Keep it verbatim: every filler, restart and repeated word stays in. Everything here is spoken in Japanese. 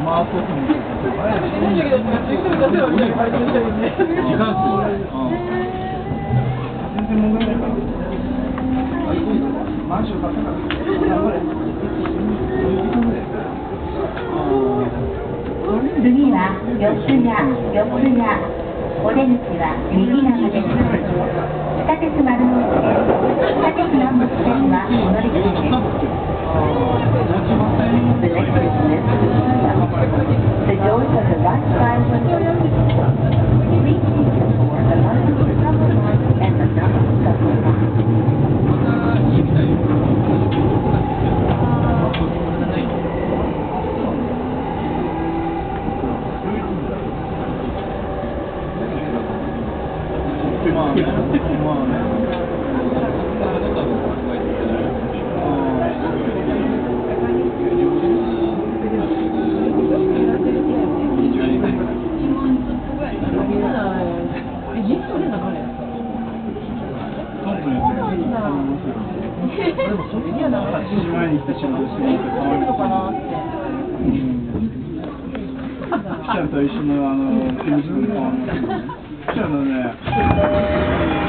回そうと思って。時間数。全然問題ないから。マンション買ったから。 次は四谷、四谷。お出口は右側です。地下鉄丸の内です。地下鉄南北線はお乗り換えです。The next station is the doors of the right side will open. Please take the door the left subway and the north subway line. まあね、まあね。でもそれにはなんかはちじまえに来た仕事してると変わるのかなって。記者と一緒のあの、キムズの、記者のね、